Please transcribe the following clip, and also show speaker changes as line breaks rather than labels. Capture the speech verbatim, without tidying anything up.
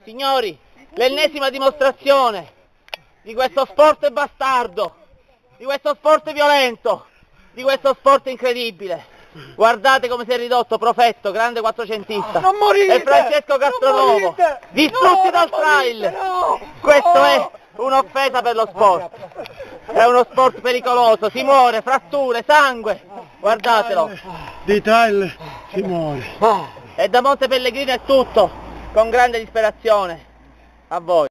Signori, l'ennesima dimostrazione di questo sport bastardo, di questo sport violento, di questo sport incredibile. Guardate come si è ridotto Profetto, grande quattrocentista,
non morite,
e Francesco Castronovo, distrutti
no,
dal trail.
morite, no,
Questo
no.
è un'offesa per lo sport, è uno sport pericoloso, si muore, fratture, sangue, guardatelo.
Di trail si muore.
E da Monte Pellegrino è tutto, con grande disperazione. A voi.